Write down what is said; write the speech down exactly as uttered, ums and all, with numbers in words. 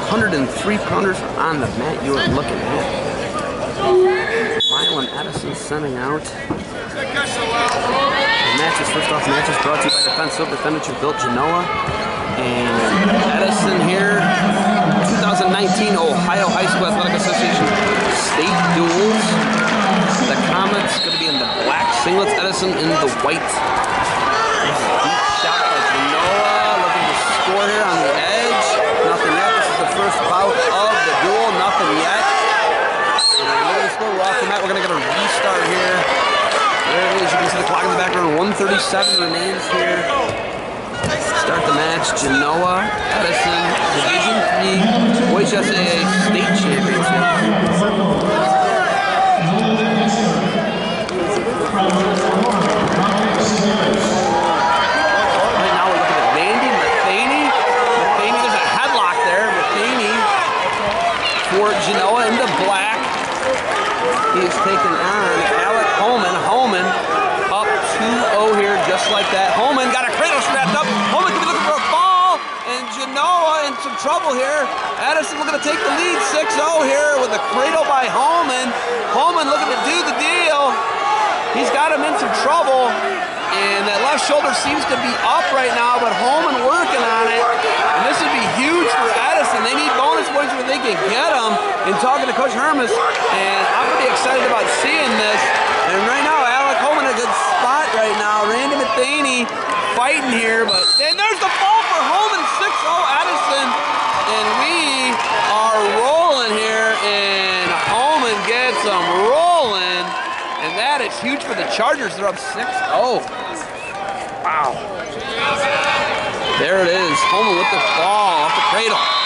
hundred three pounders on the mat you are looking at. Mylan Edison sending out. The matches, first off, matches brought to you by Defense Silver Furniture Built Genoa. And Edison here, two thousand nineteen Ohio High School Athletic Association State Duels. The Comets going to be in the black singlets, Edison in the white. Deep shot by Genoa, looking to score here on the edge. Nothing yet. This is the first bout of the duel. Nothing yet. And look at the score. We're off the mat. We're going to get a restart here. There it is. You can see the clock in the background. one thirty-seven remains here. Start the match. Genoa, Edison, Division three, Boys U S A A State Championship. Right now we're looking at Vandy, Matheny. Matheny, there's a headlock there. Matheny for Genoa into black. He is taking on Alec Holman. Holman up two oh here, just like that. Holman got a cradle strapped up. Holman could be looking for a fall, and Genoa in some trouble here. Edison looking to take the lead, six oh here with a cradle by Holman. Holman looking to do the deal. He's got him in some trouble, and that left shoulder seems to be up right now, but Holman working on it. And this would be huge for Edison. They need bonus points where they can get them. And talking to Coach Hermes, and I'm pretty excited about seeing this. And right now, Alec Holman in a good spot right now. Randy Matheny fighting here, but and there's the fall for Holman, six oh Edison. And we are rolling here, and Holman gets them rolling. And that is huge for the Chargers. They're up six oh. Wow. There it is. Holman with the ball off the cradle.